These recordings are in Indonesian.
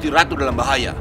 Gusti Ratu dalam bahaya.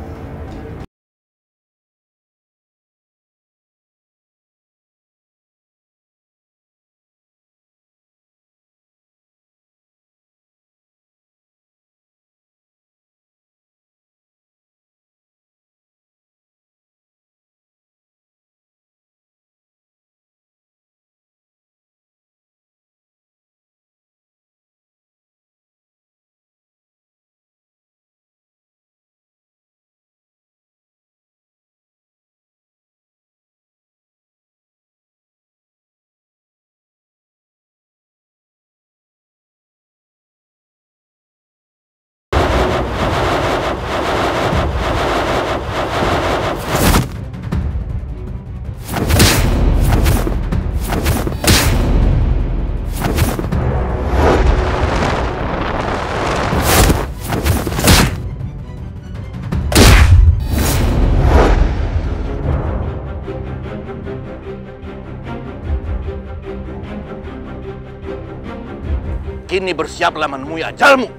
Kini bersiaplah menemui ajalmu.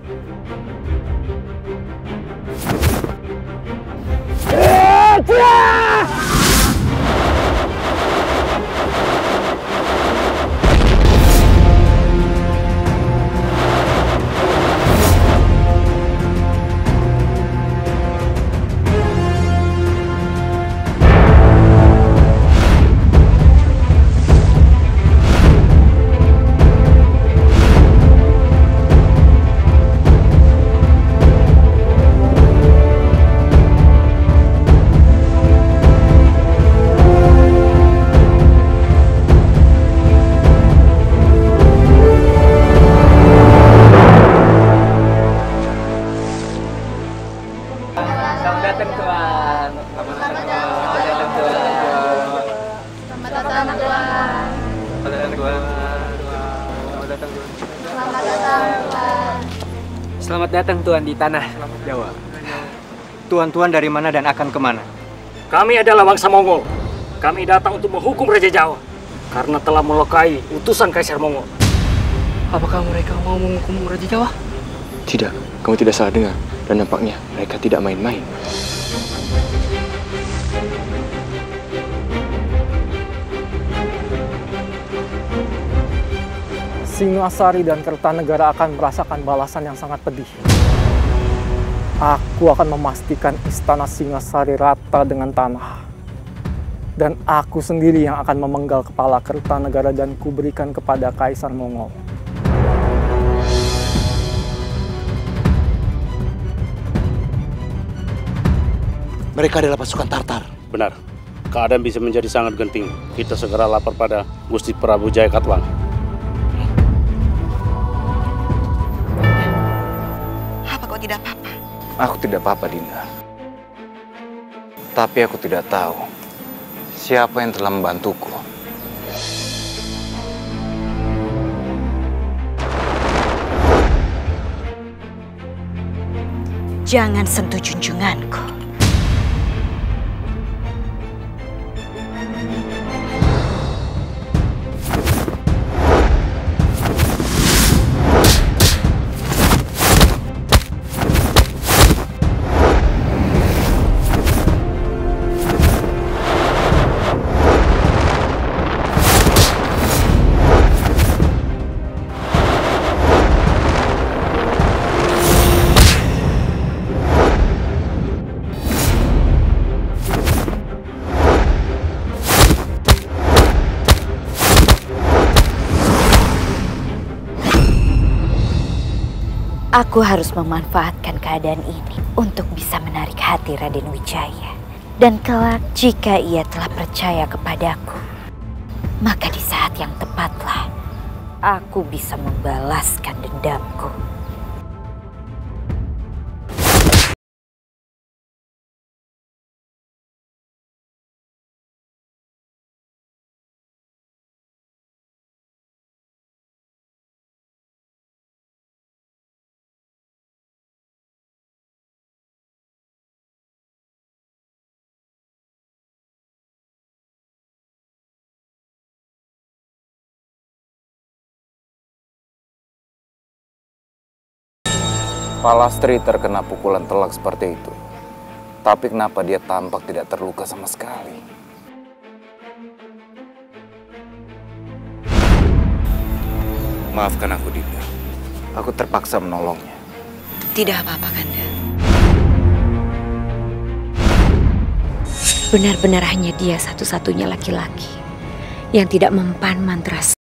Selamat datang Tuan. Selamat datang Tuan. Selamat datang Tuan. Selamat datang Tuan. Selamat datang Tuan. Selamat datang Tuan. Selamat datang Tuan di tanah Jawa. Tuan-tuan dari mana dan akan kemana? Kami adalah bangsa Mongol. Kami datang untuk menghukum Raja Jawa karena telah melukai utusan Kaisar Mongol. Apakah mereka mau menghukum Raja Jawa? Tidak, kamu tidak salah dengar. Dan nampaknya mereka tidak main-main. Singasari dan Kertanegara akan merasakan balasan yang sangat pedih. Aku akan memastikan istana Singasari rata dengan tanah. Dan aku sendiri yang akan memenggal kepala Kertanegara dan kuberikan kepada Kaisar Mongol. Mereka adalah pasukan Tartar. Benar. Keadaan bisa menjadi sangat genting. Kita segera lapor pada Gusti Prabu Jayakatwang. Apa kau tidak apa-apa? Aku tidak apa-apa, Dinda. Tapi aku tidak tahu siapa yang telah membantuku. Jangan sentuh junjunganku. Aku harus memanfaatkan keadaan ini untuk bisa menarik hati Raden Wijaya. Dan kelak jika ia telah percaya kepadaku, maka di saat yang tepatlah aku bisa membalaskan dendamku. Palastri terkena pukulan telak seperti itu. Tapi kenapa dia tampak tidak terluka sama sekali? Maafkan aku, Dinda. Aku terpaksa menolongnya. Tidak apa-apa, Kanda. Benar-benar hanya dia satu-satunya laki-laki yang tidak mempan mantra.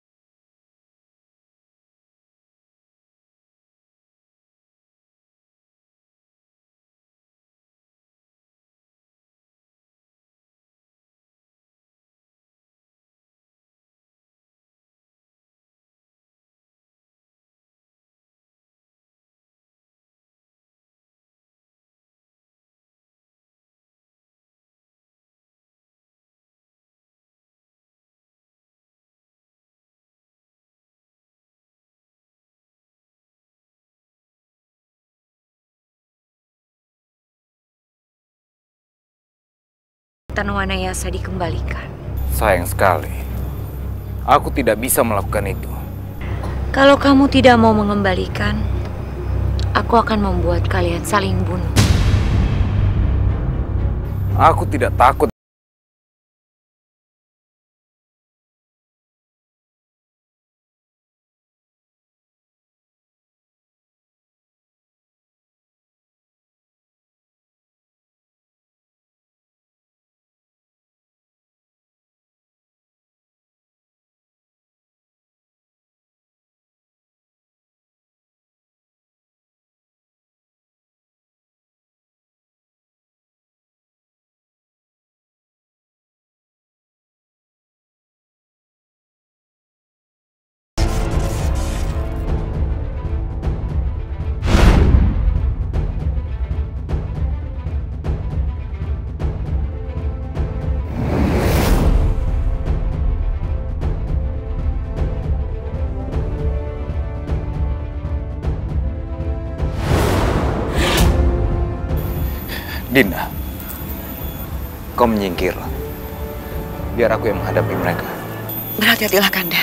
Wanayasa dikembalikan. Sayang sekali. Aku tidak bisa melakukan itu. Kalau kamu tidak mau mengembalikan, aku akan membuat kalian saling bunuh. Aku tidak takut. Dinda, kau menyingkirlah. Biar aku yang menghadapi mereka. Berhati-hatilah, Kanda.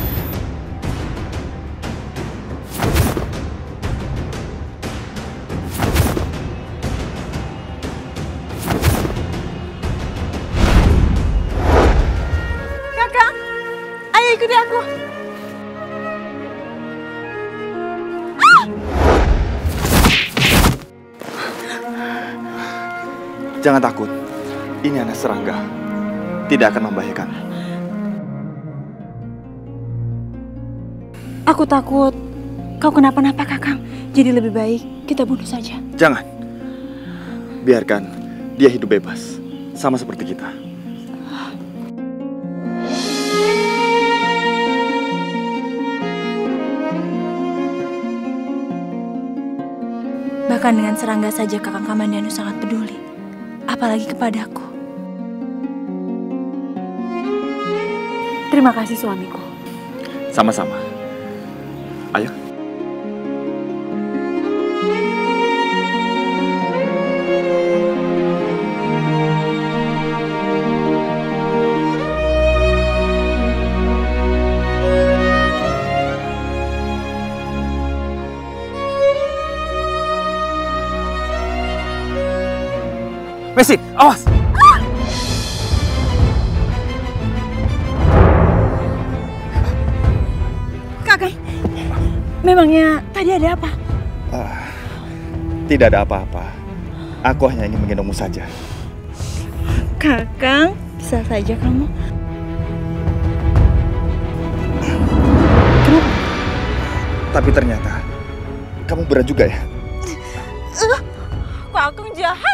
Kakang, ayo ikuti aku. Jangan takut. Ini anak serangga. Tidak akan membahayakan. Aku takut kau kenapa-napa, Kakang. Jadi lebih baik kita bunuh saja. Jangan. Biarkan dia hidup bebas. Sama seperti kita. Bahkan dengan serangga saja Kakang Kamandanu sangat peduli. Apalagi kepadaku. Terima kasih suamiku. Sama-sama. Ayo. Messi, awas! Kakang, memangnya tadi ada apa? Tidak ada apa-apa. Aku hanya ingin menggendongmu saja. Kakang, bisa saja kamu. Kenapa? Tapi ternyata kamu berat juga ya. Kakang jahat.